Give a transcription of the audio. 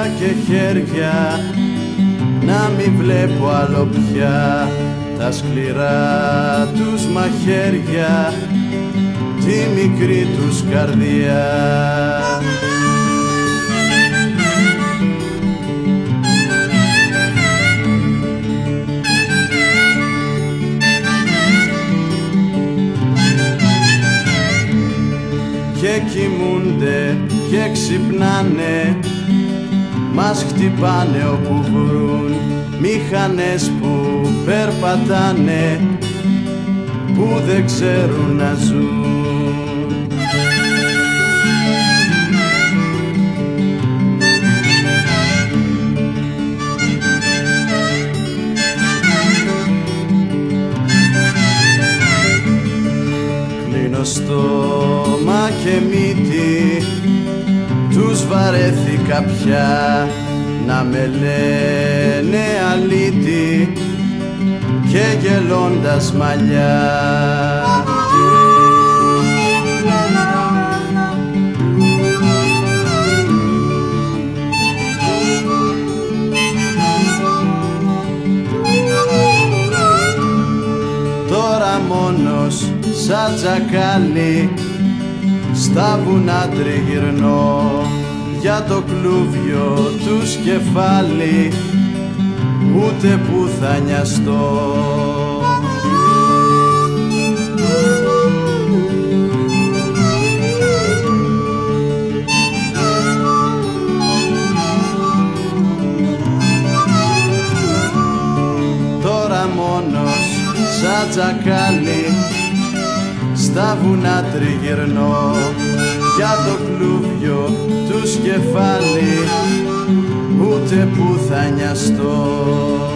και χέρια, να μη βλέπω άλλο πια τα σκληρά τους μαχαίρια, τη μικρή τους καρδιά. Και κοιμούνται και ξυπνάνε, μας χτυπάνε όπου βρουν, μηχανές που περπατάνε, που δεν ξέρουν να ζουν. Κλείνω στόμα και μύτη, τους βαρέθηκα πια να με λένε αλήτη και γελώντας μαλλιά. Τώρα μόνος σαν τζακάλι στα βουνά τριγυρνώ, για το κλούβιο τους κεφάλι ούτε που θα νοιαστώ. Τώρα μόνος σαν τζακάλι στα βουνά τριγυρνώ, για το κλούβιο τους κεφάλι ούτε που θα νοιαστώ.